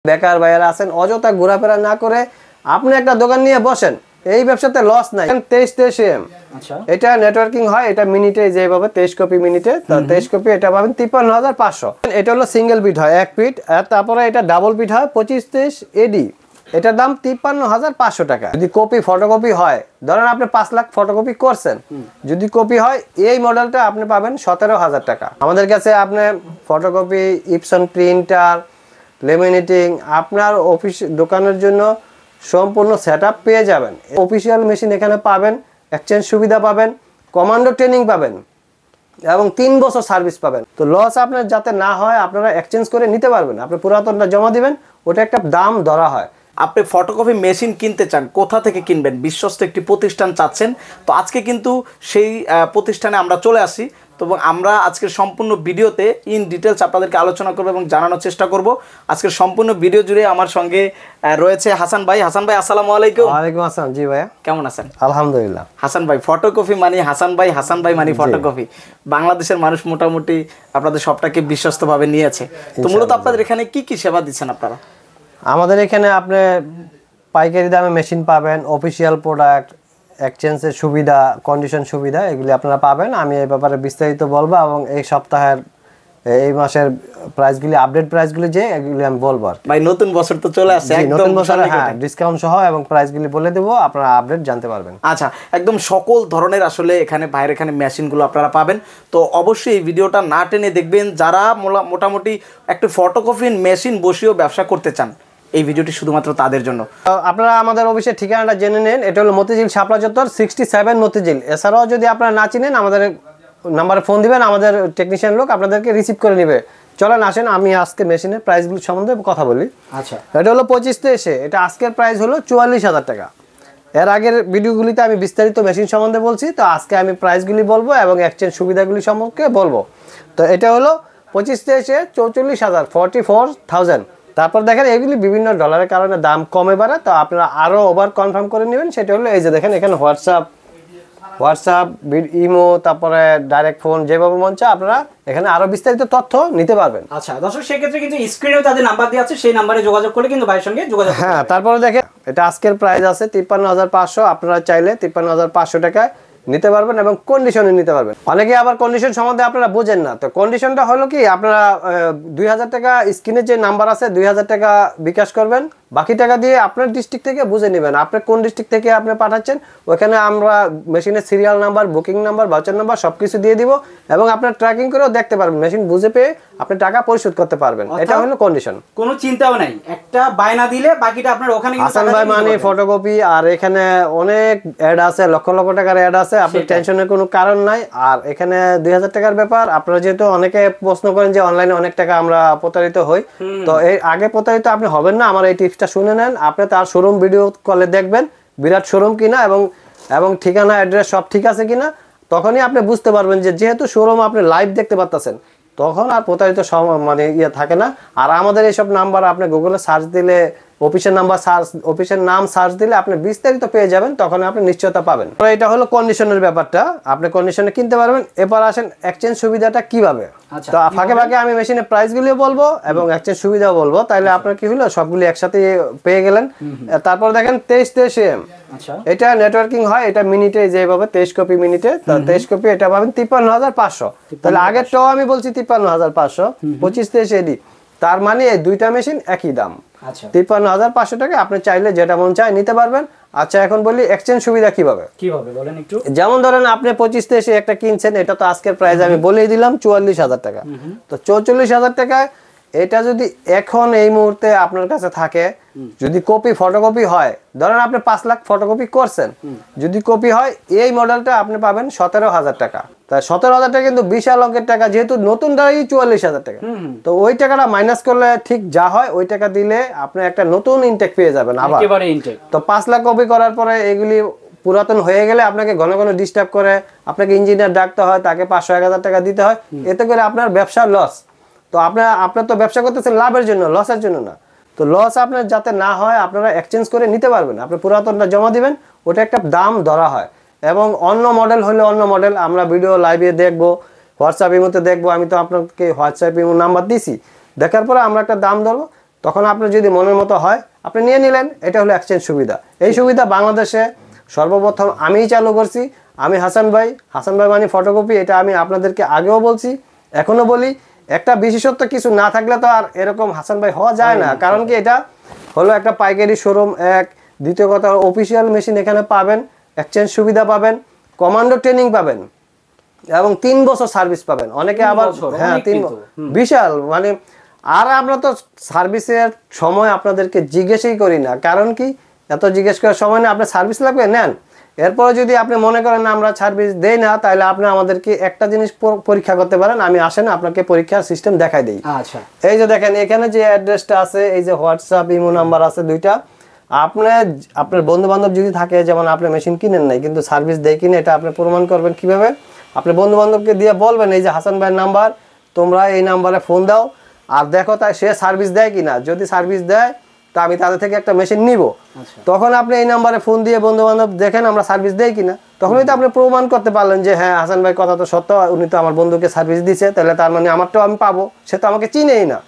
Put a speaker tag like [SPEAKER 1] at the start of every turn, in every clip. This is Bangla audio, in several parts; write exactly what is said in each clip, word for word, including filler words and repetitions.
[SPEAKER 1] বেকার ভাইয়ারা আছেন অযথা ঘোরাফেরা না করে আপনি একটা দোকান নিয়ে বসেন, এই ব্যবসাতে লস নাই। তেইশ তেইশ এম
[SPEAKER 2] আচ্ছা,
[SPEAKER 1] এটা নেটওয়ার্কিং হয়, এটা মিনিটে যেভাবে তেইশ কপি মিনিটে, তেইশ কপি এটা পাবেন তিপ্পান্ন হাজার পাঁচশো। এটা হলো সিঙ্গেল পিট হয় এক পিট, আর তারপরে এটা ডাবল পিট হয় পঁচিশ তেইশ এডি, এটার দাম তিপ্পান্ন হাজার পাঁচশো টাকা। যদি কপি ফটোকপি হয়, ধরেন আপনি পাঁচ লাখ ফটোকপি করছেন, যদি কপি হয় এই মডেলটা আপনি পাবেন সতেরো হাজার টাকা। আমাদের কাছে আপনি ফটোকপি, ইপসন প্রিন্টার, লেমিনেটিং, আপনার অফিস দোকানের জন্য সম্পূর্ণ সেট আপ পেয়ে যাবেন। অফিসিয়াল মেশিন এখানে পাবেন, এক্সচেঞ্জ সুবিধা পাবেন, কমান্ডো ট্রেনিং পাবেন এবং তিন বছর সার্ভিস পাবেন। তো লস আপনার যাতে না হয় আপনারা এক্সচেঞ্জ করে নিতে পারবেন, আপনি পুরাতনটা জমা দিবেন, ওটা একটা দাম ধরা হয়।
[SPEAKER 2] আপনি ফটোকপি মেশিন কিনতে চান, কোথা থেকে কিনবেন? বিশ্বস্ত একটি প্রতিষ্ঠান চাচ্ছেন, তো আজকে কিন্তু সেই প্রতিষ্ঠানে আমরা চলে আসি। তো আমরা আজকের সম্পূর্ণ ভিডিওতে ইন ডিটেলস আপনাদেরকে আলোচনা করব এবং জানানোর চেষ্টা করব। আজকের সম্পূর্ণ ভিডিও জুড়ে আমার সঙ্গে রয়েছে হাসান ভাই। হাসান ভাই আসসালামু আলাইকুম।
[SPEAKER 1] ওয়ালাইকুম আসসালাম। জি ভাইয়া,
[SPEAKER 2] কেমন আছেন?
[SPEAKER 1] আলহামদুলিল্লাহ।
[SPEAKER 2] হাসান ভাই, ফটোকপি মানে হাসান ভাই, হাসান ভাই মানে ফটোকপি। বাংলাদেশের মানুষ মোটামুটি আপনাদের সবটাকে বিশ্বস্তভাবে নিয়েছে। তো মূলত আপনাদের এখানে কি কি সেবা দিচ্ছেন আপনারা?
[SPEAKER 1] আমাদের এখানে আপনি পাইকারি দামে মেশিন পাবেন, অফিসিয়াল প্রোডাক্ট, এক্সচেঞ্জের সুবিধা, কন্ডিশন সুবিধা, এগুলি আপনারা পাবেন। আমি এই ব্যাপারে বিস্তারিত বলবো এবং এই সপ্তাহের এই মাসের প্রাইসগুলি, আপডেট প্রাইসগুলি যে এগুলি আমি বলবো।
[SPEAKER 2] ভাই নতুন বছর তো চলে আসছে, একদম
[SPEAKER 1] নতুন বছরে হ্যাঁ ডিসকাউন্ট সহ এবং প্রাইসগুলি বলে দেব, আপনারা আপডেট জানতে পারবেন।
[SPEAKER 2] আচ্ছা, একদম সকল ধরনের আসলে এখানে বাইরে এখানে মেশিনগুলো আপনারা পাবেন। তো অবশ্যই এই ভিডিওটা না টেনে দেখবেন, যারা মোটামুটি একটা ফটোকপি মেশিন বসিয়েও ব্যবসা করতে চান, এই ভিডিওটি শুধুমাত্র তাদের জন্য।
[SPEAKER 1] আপনারা আমাদের অফিসের ঠিকানাটা জেনে নেন, এটা হলো মতিঝিল শাপলা চত্বর সিক্সটি সেভেন মতিঝিল। এছাড়াও যদি আপনারা না চিনেন আমাদের নাম্বারে ফোন দিবেন, আমাদের টেকনিশিয়ান লোক আপনাদেরকে রিসিভ করে নেবে। চলেন আসেন আমি আজকে মেশিনের প্রাইসগুলো সম্বন্ধে কথা বলি।
[SPEAKER 2] আচ্ছা,
[SPEAKER 1] এটা হলো পঁচিশ তেইশে, এটা আজকের প্রাইস হলো চুয়াল্লিশ হাজার টাকা। এর আগের ভিডিওগুলিতে আমি বিস্তারিত মেশিন সম্বন্ধে বলছি, তো আজকে আমি প্রাইসগুলি বলবো এবং এক্সচেঞ্জ সুবিধাগুলি সম্পর্কে বলবো। তো এটা হলো পঁচিশ তেইশে চৌচল্লিশ হাজার ফর্টি ফোর থাউজেন্ড। তারপর দেখেন এগুলি বিভিন্ন ডলারের কারণে দাম কমে বাড়ে, তো আপনারা আরও ওভার কনফার্ম করে নেবেন। সেটা হলো এই যে দেখেন এখানে হোয়াটসঅ্যাপ হোয়াটসঅ্যাপ ইমো, তারপরে ডাইরেক্ট ফোন, যেভাবে মন চায় আপনারা এখানে আরো বিস্তারিত তথ্য নিতে পারবেন।
[SPEAKER 2] আচ্ছা দর্শক, সেক্ষেত্রে কিন্তু স্ক্রিনেও তাদের নাম্বার দেওয়া আছে, সেই নাম্বারে যোগাযোগ করলে কিন্তু ভাইয়ের সঙ্গে যোগাযোগ।
[SPEAKER 1] হ্যাঁ, তারপরে দেখেন এটা আজকের প্রাইস আছে তিপ্পান্ন হাজার পাঁচশো। আপনারা চাইলে তিপ্পান্ন হাজার পাঁচশো টাকায় নিতে পারবেন এবং কন্ডিশনে নিতে পারবেন। অনেকে আবার কন্ডিশন সম্বন্ধে আপনারা বোঝেন না, তো কন্ডিশনটা হলো কি, আপনারা দুই হাজার টাকা স্ক্রিনে যে নাম্বার আছে দুই হাজার টাকা বিকাশ করবেন, বাকি টাকা দিয়ে আপনার ডিস্ট্রিক্ট থেকে বুঝে নেবেন আপনি কোন ডিস্ট্রিক্ট থেকে আপনি পাঠাচ্ছেন। ওখানে আমরা মেশিনের serial number, booking number, voucher number সব কিছু দিয়ে দিব এবং আপনার ট্র্যাকিং করেও দেখতে পারবেন, মেশিন বুঝে পেয়ে আপনি টাকা পরিশোধ করতে পারবেন। এটা হলো কন্ডিশন,
[SPEAKER 2] কোনো চিন্তাও নাই, একটা বায়না দিলে বাকিটা আপনার ওখানে।
[SPEAKER 1] হাসান ভাই মানে ফটোকপি, আর এখানে অনেক অ্যাড আছে, লক্ষ লক্ষ টাকার অ্যাড আছে, আপনি টেনশনের কোনো কারণ নাই। আর এখানে দুই হাজার টাকার ব্যাপার, আপনারা যেহেতু অনেকে প্রশ্ন করেন যে অনলাইনে অনেক টাকা আমরা প্রতারিত হই, তো এই আগে প্রতারিত আপনি হবেন না। আমার এই টিপসটা শুনে নেন, আপনি তার শোরুম ভিডিও কলে দেখবেন বিরাট শোরুম কিনা এবং এবং ঠিকানা অ্যাড্রেস সব ঠিক আছে কিনা, তখনই আপনি বুঝতে পারবেন যে যেহেতু শোরুম আপনি লাইভ দেখতে পাচ্ছেন, তখন আর প্রতারিত মানে ইয়ে থাকে না। আর আমাদের এইসব নাম্বার আপনি গুগলে সার্চ দিলে, অফিসের নাম্বার সার্চ, অফিসের নাম সার্চ দিলে আপনি বিস্তারিত পেয়ে যাবেন, তখন আপনি নিশ্চয়তা পাবেন। এটা হলো কন্ডিশনের ব্যাপারটা, আপনি কন্ডিশনে কিনতে পারবেন। এবার আসেন এক্সচেঞ্জ সুবিধাটা কিভাবে। তো ফাঁকে ফাঁকে আমি মেশিনের প্রাইসগুলিও বলবো এবং এক্সচেঞ্জ সুবিধাও বলবো, তাইলে আপনার কি হলো সবগুলি একসাথে পেয়ে গেলেন। তারপর দেখেন তেইশ তেইশ এম, এটা নেটওয়ার্কিং হয়, এটা মিনিটে যেভাবে তেইশ কপি মিনিটে, তেইশ কপি এটা পাবেন তিপ্পান্ন হাজার পাঁচশো। তাহলে আগেরটাও আমি বলছি তিপ্পান্ন হাজার পাঁচশো, পঁচিশ তেইশ এডি, তার মানে এই দুইটা মেশিন একই দাম, তিপ্পান্ন হাজার পাঁচশো টাকা। আপনি চাইলে যেটা মন চায় নিতে পারবেন। আচ্ছা, এখন বলি এক্সচেঞ্জ সুবিধা কিভাবে কিভাবে বলেন একটু। যেমন ধরেন আপনি পঁচিশ তেইশে একটা কিনছেন, এটা তো আজকের প্রাইস আমি বলেই দিলাম চুয়াল্লিশ হাজার টাকা। তো চৌচল্লিশ হাজার টাকায় এটা যদি এখন এই মুহূর্তে আপনার কাছে থাকে, যদি কপি ফটোকপি হয়, ধরেন আপনি পাঁচ লাখ ফটোকপি করছেন, যদি কপি হয় এই মডেলটা আপনি পাবেন সতেরো হাজার টাকা। তাই সতেরো হাজার টাকা কিন্তু বিশাল অঙ্কের টাকা, যেহেতু নতুন দাঁড়ি চুয়াল্লিশ হাজার টাকা, তো ওই টাকাটা মাইনাস করলে ঠিক যা হয় ওই টাকা দিলে আপনি একটা নতুন ইনটেক পেয়ে যাবেন আবার। তো পাঁচ লাখ কপি করার পরে এগুলি পুরাতন হয়ে গেলে আপনাকে ঘন ঘন ডিস্টার্ব করে, আপনাকে ইঞ্জিনিয়ার ডাকতে হয়, তাকে পাঁচশো এক হাজার টাকা দিতে হয়, এতে করে আপনার ব্যবসার লস। তো আপনার আপনার তো ব্যবসা করতেছেন লাভের জন্য, লসের জন্য না। তো লস আপনার যাতে না হয় আপনারা এক্সচেঞ্জ করে নিতে পারবেন, আপনি পুরাতনটা জমা দিবেন, ওটা একটা দাম ধরা হয়। এবং অন্য মডেল হলে অন্য মডেল আমরা ভিডিও লাইভে দেখবো, হোয়াটসঅ্যাপ ইমোতে দেখবো। আমি তো আপনাকে হোয়াটসঅ্যাপ ইমো নাম্বার দিছি, দেখার পরে আমরা একটা দাম ধরবো, তখন আপনার যদি মনের মতো হয় আপনি নিয়ে নিলেন, এটা হলো এক্সচেঞ্জ সুবিধা। এই সুবিধা বাংলাদেশে সর্বপ্রথম আমিই চালু করছি, আমি হাসান ভাই। হাসান ভাই মানে ফটোকপি, এটা আমি আপনাদেরকে আগেও বলছি, এখনো বলি। একটা বিশেষত্ব কিছু না থাকলে তো আর এরকম হাসান ভাই হওয়া যায় না, কারণ কি এটা হলো একটা পাইকারি শোরুম। এক দ্বিতীয় কথা, অফিসিয়াল মেশিন এখানে পাবেন, এক্সচেঞ্জ সুবিধা পাবেন, কমান্ডো ট্রেনিং পাবেন এবং তিন বছর সার্ভিস পাবেন। অনেকে আবার হ্যাঁ তিন বিশাল মানে। আর আমরা তো সার্ভিসের সময় আপনাদেরকে জিজ্ঞেসই করি না, কারণ কি এত জিজ্ঞেস করার সময় না, আপনার সার্ভিস লাগবে নেন। এরপরে যদি আপনি মনে করেন না আমরা সার্ভিস দেই না, তাহলে আপনি আমাদেরকে একটা জিনিস পরীক্ষা করতে পারেন। আমি আসেন আপনাকে পরীক্ষার সিস্টেম দেখাই দিই।
[SPEAKER 2] আচ্ছা,
[SPEAKER 1] এই যে দেখেন এখানে যে অ্যাড্রেসটা আছে, এই যে হোয়াটসঅ্যাপ ইমো নাম্বার আছে দুইটা। আপনার আপনার বন্ধু বান্ধব যদি থাকে, যেমন আপনি মেশিন কিনেন নাই কিন্তু সার্ভিস দেয় কিনে, এটা আপনি প্রমাণ করবেন কিভাবে? আপনার বন্ধু বান্ধবকে দিয়ে বলবেন এই যে হাসান ভাইয়ের নাম্বার, তোমরা এই নাম্বারে ফোন দাও আর দেখো তাই সে সার্ভিস দেয় কিনা। যদি সার্ভিস দেয় তা আমি তাদের থেকে একটা মেশিন নিব। তখন আপনি এই নাম্বারে ফোন দিয়ে বন্ধু বান্ধব দেখেন আমরা সার্ভিস দেই কিনা, তখনই তো আপনি প্রমাণ করতে পারলেন যে হ্যাঁ হাসান ভাই কথা তো সত্য, উনি তো আমার বন্ধুকে সার্ভিস দিচ্ছে, তাহলে তার মানে আমারটাও আমি পাবো। সে তো আমাকে চিনেই না।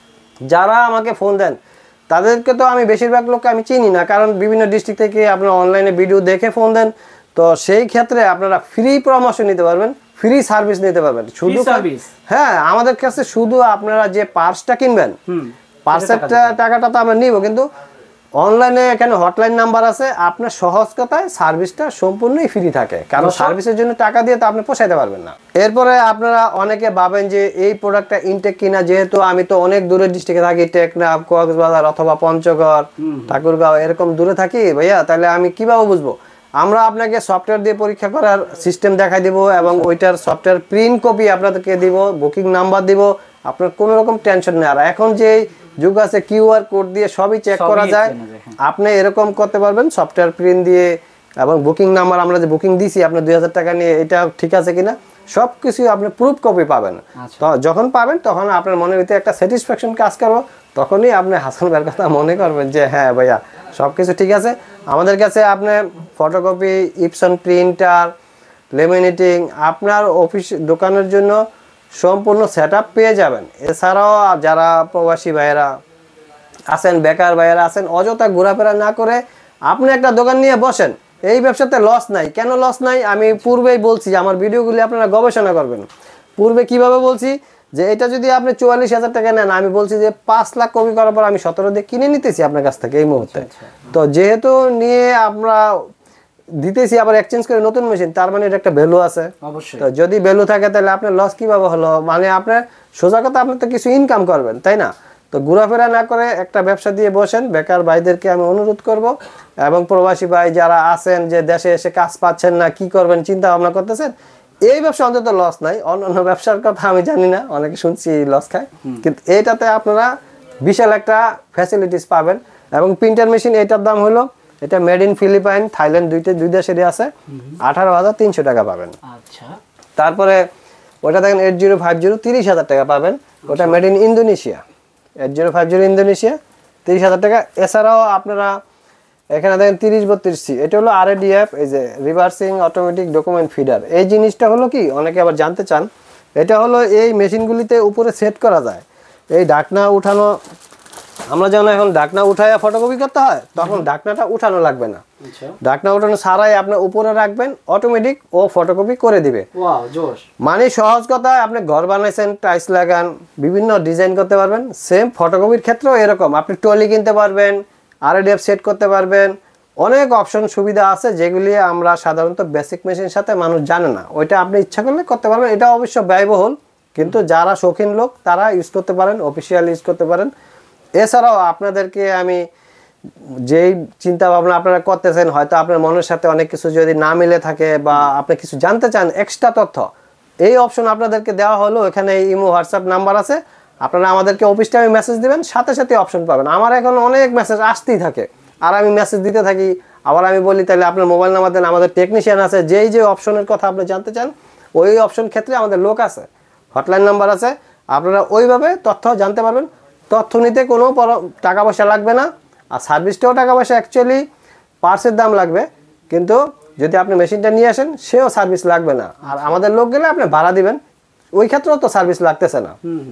[SPEAKER 1] যারা আমাকে ফোন দেন তাদেরকে তো আমি বেশিরভাগ লোককে আমি চিনি না, কারণ বিভিন্ন ডিস্ট্রিক্ট থেকে আপনারা অনলাইনে ভিডিও দেখে ফোন দেন। তো সেই ক্ষেত্রে আপনারা ফ্রি পরামর্শ নিতে পারবেন, ফ্রি সার্ভিস নিতে পারবেন। শুধু হ্যাঁ আমাদের কাছে শুধু আপনারা যে পার্সটা কিনবেন, পার্সের টাকাটা তো আমরা নিব, কিন্তু অনলাইনে এখানে হটলাইন নাম্বার আছে। আপনার সহজ কথায় সার্ভিসটা সম্পূর্ণই ফ্রি থাকে, কারণ সার্ভিসের জন্য টাকা দিয়ে তো আপনি পোষাইতে পারবেন না। এরপরে আপনারা অনেকে ভাবেন যে এই প্রোডাক্টটা ইনটেক কিনা, যেহেতু আমি তো অনেক দূরের ডিস্ট্রিক্টে থাকি, টেকনাফ, কক্সবাজার অথবা পঞ্চগড়, ঠাকুরগাঁও এরকম দূরে থাকি ভাইয়া, তাহলে আমি কিভাবে বুঝবো? আমরা আপনাকে সফটওয়্যার দিয়ে পরীক্ষা করার সিস্টেম দেখাই দিব এবং ওইটার সফটওয়্যার প্রিন্ট কপি আপনাদেরকে দিব, বুকিং নাম্বার দিব। আপনার কোনো রকম টেনশন নেই। আর এখন যে যুগ আছে কিউআর কোড দিয়ে সবই চেক করা যায়, আপনি এরকম করতে পারবেন সফটওয়্যার প্রিন্ট দিয়ে এবং বুকিং নাম্বার আমরা যে বুকিং দিছি আপনার দুই হাজার টাকা নিয়ে, এটা ঠিক আছে কিনা সব কিছু আপনি প্রুফ কপি পাবেন। তো যখন পাবেন তখন আপনার মনের ভিতরে একটা স্যাটিসফ্যাকশন কাজ করবো, তখনই আপনি হাসান ভাইয়ের কথা মনে করবেন যে হ্যাঁ ভাইয়া সব কিছু ঠিক আছে। আমাদের কাছে আপনি ফটোকপি, ইপসন প্রিন্টার, লেমিনেটিং, আপনার অফিস দোকানের জন্য সম্পূর্ণ সেট আপ পেয়ে যাবেন। এছাড়াও যারা প্রবাসী ভাইয়েরা আছেন, বেকার ভাইয়েরা আছেন, অযথা ঘোরাফেরা না করে আপনি একটা দোকান নিয়ে বসেন। এই ব্যবসাতে লস নাই। কেন লস নাই আমি পূর্বেই বলছি, আমার ভিডিওগুলি আপনারা গবেষণা করবেন। পূর্বে কিভাবে বলছি যে এটা যদি আপনি চুয়াল্লিশ হাজার টাকা নেন, আমি বলছি যে পাঁচ লাখ কপি করার পর আমি সতেরো দিয়ে কিনে নিতেছি আপনার কাছ থেকে এই মুহূর্তে। তো যেহেতু নিয়ে আমরা দিতেছি আবার এক্সচেঞ্জ করে নতুন মেশিন, তার মানে এটা একটা ভ্যালু আছে অবশ্যই। তো যদি ভ্যালু থাকে তাহলে আপনার লস কিভাবে হলো? মানে আপনার সোজা কথা আপনি তো কিছু ইনকাম করবেন, তাই না? তো ঘোরাফেরা না করে একটা ব্যবসা দিয়ে বসেন। বেকার ভাইদেরকে আমি অনুরোধ করব এবং প্রবাসী ভাই যারা আছেন যে দেশে এসে কাজ পাচ্ছেন না, কি করবেন চিন্তা ভাবনা করতেছেন, এই ব্যবসা অন্তত লস নাই। অন্যান্য ব্যবসার কথা আমি জানি না, অনেকে শুনছি লস খায়, কিন্তু এইটাতে আপনারা বিশাল একটা ফ্যাসিলিটিস পাবেন। এবং প্রিন্টার মেশিন এটার দাম হলো, এটা মেড ইন ফিলিপাইন, থাইল্যান্ড, দুইটা দুই দেশেরই আছে, আঠারো হাজার তিনশো টাকা পাবেন। আচ্ছা, তারপরে ওটা দেখেন এইট জিরো ফাইভ জিরো তিরিশ হাজার টাকা পাবেন, ওটা made in Indonesia, eight zero five zero Indonesia, তিরিশ হাজার টাকা। এছাড়াও আপনারা এখানে দেখেন তিরিশ বত্রিশ সি, এটা হলো আর এ ডি এফ, এই যে রিভার্সিং অটোমেটিক ডকুমেন্ট ফিডার। এই জিনিসটা হলো কি, অনেকে আবার জানতে চান, এটা হলো এই মেশিনগুলিতে উপরে সেট করা যায়। এই ঢাকনা উঠানো, আমরা যেমন এখন ঢাকনা উঠাইয়া ফটোকপি করতে হয়, তখন ঢাকনাটা উঠানো লাগবে না। ঢাকনা উঠানো ছাড়াই আপনি উপরে রাখবেন, অটোমেটিক ও ফটোকপি করে দিবে। মানে সহজ কথা, আপনি ঘর বানাইছেন, টাইলস লাগান, বিভিন্ন ডিজাইন করতে পারবেন। সেম ফটোকপির ক্ষেত্রেও এরকম, আপনি ট্রলি কিনতে পারবেন, আর এ ডি এফ সেট করতে পারবেন, অনেক অপশন সুবিধা আছে যেগুলি আমরা সাধারণত বেসিক মেশিনের সাথে মানুষ জানে না। ওইটা আপনি ইচ্ছা করলে করতে পারবেন। এটা অবশ্য ব্যয়বহুল, কিন্তু যারা শৌখিন লোক তারা ইউজ করতে পারেন, অফিসিয়াল ইউজ করতে পারেন। এছাড়াও আপনাদেরকে আমি যেই চিন্তা ভাবনা আপনারা করতেছেন, হয়তো আপনার মনের সাথে অনেক কিছু যদি না মিলে থাকে বা আপনি কিছু জানতে চান এক্সট্রা তথ্য, এই অপশন আপনাদেরকে দেওয়া হলো। এখানে ইমো, হোয়াটসঅ্যাপ নাম্বার আছে, আপনারা আমাদেরকে অফিস টাইমে মেসেজ দিবেন, সাথে সাথে অপশন পাবেন। আমার এখন অনেক মেসেজ আসতেই থাকে আর আমি মেসেজ দিতে থাকি। আবার আমি বলি তাহলে আপনার মোবাইল নাম্বার দেন, আমাদের টেকনিশিয়ান আছে, যেই যে অপশনের কথা আপনি জানতে চান ওই অপশন ক্ষেত্রে আমাদের লোক আছে, হটলাইন নাম্বার আছে, আপনারা ওইভাবে তথ্য জানতে পারবেন। তথ্য নিতে কোনো টাকা পয়সা লাগবে না, আর সার্ভিসটাও টাকা পয়সা অ্যাকচুয়ালি পার্সের দাম লাগবে, কিন্তু যদি আপনি মেশিনটা নিয়ে আসেন সেও সার্ভিস লাগবে না। আর আমাদের লোক গেলে আপনি ভাড়া দিবেন, ওই ক্ষেত্রেও তো সার্ভিস লাগতেছে না।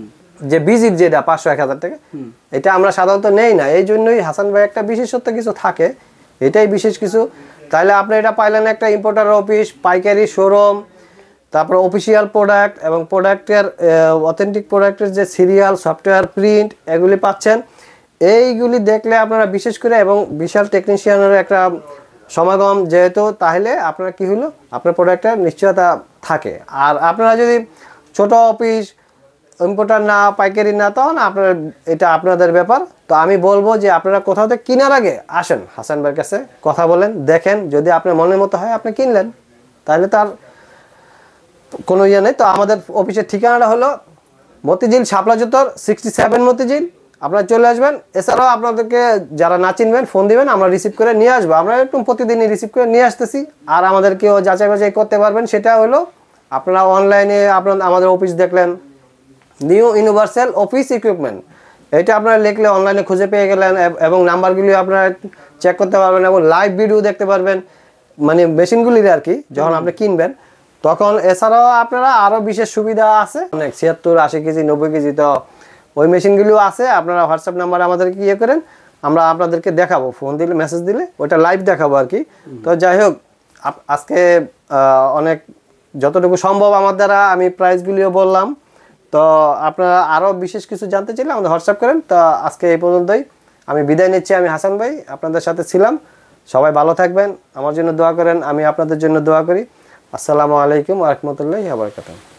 [SPEAKER 1] যে ভিজিট যেটা পাঁচশো এক হাজার টাকা, এটা আমরা সাধারণত নেই না। এই জন্যই হাসান ভাই একটা বিশেষত্ব কিছু থাকে, এটাই বিশেষ কিছু। তাহলে আপনি এটা পাইলেন একটা ইম্পোর্টার অফিস, পাইকারি শোরুম, তারপর অফিসিয়াল প্রোডাক্ট এবং প্রোডাক্টের অথেন্টিক প্রোডাক্টের যে সিরিয়াল, সফটওয়্যার, প্রিন্ট এগুলি পাচ্ছেন। এইগুলি দেখলে আপনারা বিশেষ করে, এবং বিশাল টেকনিশিয়ানের একটা সমাগম যেহেতু, তাহলে আপনারা কি হলো আপনার প্রোডাক্টের নিশ্চয়তা থাকে। আর আপনারা যদি ছোট অফিস, ইম্পোর্টার না, পাইকারি না, তখন আপনার এটা আপনাদের ব্যাপার। তো আমি বলবো যে আপনারা কোথাও থেকে কেনার আগে আসেন হাসান ভাইয়ের কাছে, কথা বলেন, দেখেন, যদি আপনার মনের মতো হয় আপনি কিনলেন, তাহলে তার কোনো ইয়ে নেই। তো আমাদের অফিসের ঠিকানাটা হলো মতিঝিল শাপলা চত্বর সিক্সটি সেভেন মতিঝিল, আপনারা চলে আসবেন। এছাড়াও আপনাদেরকে যারা না চিনবেন ফোন দিবেন, আমরা রিসিভ করে নিয়ে আসবো। আমরা একটু প্রতিদিনই রিসিভ করে নিয়ে আসতেছি। আর আমাদেরকেও যাচাই বাছাই করতে পারবেন, সেটা হলো আপনারা অনলাইনে আপনার আমাদের অফিস দেখলেন, নিউ ইউনিভার্সাল অফিস ইকুইপমেন্ট, এটা আপনারা লিখলে অনলাইনে খুঁজে পেয়ে গেলেন, এবং নাম্বারগুলি আপনারা চেক করতে পারবেন এবং লাইভ ভিডিও দেখতে পারবেন, মানে মেশিনগুলির আর কি, যখন আপনি কিনবেন তখন। এছাড়াও আপনারা আরও বিশেষ সুবিধা আছে, অনেক ছিয়াত্তর আশি কেজি নব্বই কেজি, তো ওই মেশিনগুলিও আছে। আপনারা হোয়াটসঅ্যাপ নাম্বারে আমাদেরকে ইয়ে করেন, আমরা আপনাদেরকে দেখাবো, ফোন দিলে মেসেজ দিলে ওটা লাইভ দেখাবো আর কি। তো যাই হোক, আজকে অনেক যতটুকু সম্ভব আমার দ্বারা আমি প্রাইসগুলিও বললাম। তো আপনারা আরও বিশেষ কিছু জানতে চাইলে আমাদের হোয়াটসঅ্যাপ করেন। তো আজকে এই পর্যন্তই, আমি বিদায় নিচ্ছি। আমি হাসান ভাই আপনাদের সাথে ছিলাম। সবাই ভালো থাকবেন, আমার জন্য দোয়া করেন, আমি আপনাদের জন্য দোয়া করি। আসসালামু আলাইকুম ওয়া রাহমাতুল্লাহি ওয়া বারাকাতুহু।